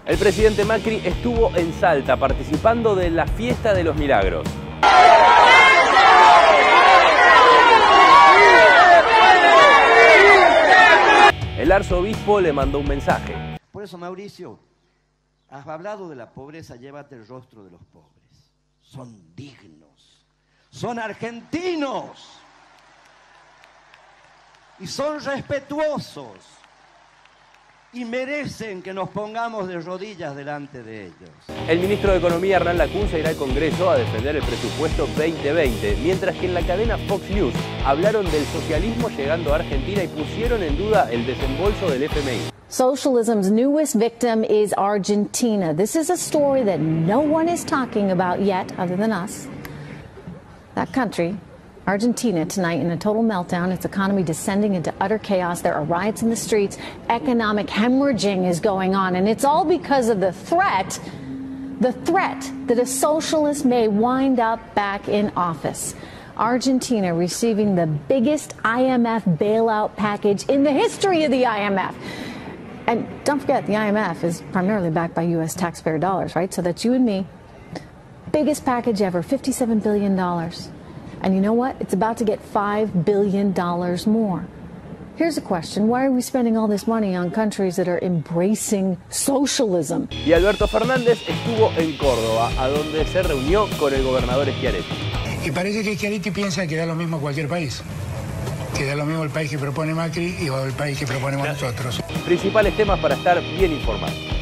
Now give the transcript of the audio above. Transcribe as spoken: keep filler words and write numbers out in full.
El presidente Macri estuvo en Salta participando de la Fiesta de los Milagros. El arzobispo le mandó un mensaje. Por eso, Mauricio, has hablado de la pobreza, llévate el rostro de los pobres. Son dignos, son argentinos y son respetuosos y merecen que nos pongamos de rodillas delante de ellos. El ministro de Economía, Hernán Lacunza, irá al Congreso a defender el presupuesto veinte veinte, mientras que en la cadena Fox News hablaron del socialismo llegando a Argentina y pusieron en duda el desembolso del F M I. Socialism's newest victim is Argentina. This is a story that no one is talking about yet, other than us. That country, Argentina, tonight in a total meltdown, its economy descending into utter chaos. There are riots in the streets. Economic hemorrhaging is going on, and it's all because of the threat, the threat that a socialist may wind up back in office. Argentina receiving the biggest I M F bailout package in the history of the I M F. And don't forget, the I M F is primarily backed by U S taxpayer dollars, right? So that's you and me. Biggest package ever, fifty-seven billion dollars. And you know what? It's about to get five billion dollars more. Here's a question. Why are we spending all this money on countries that are embracing socialism? Y Alberto Fernández estuvo en Córdoba, a donde se reunió con el gobernador Schiaretti. Y parece que Schiaretti piensa que da lo mismo a cualquier país. Que da lo mismo el país que propone Macri y el país que proponemos nosotros. Principales temas para estar bien informados.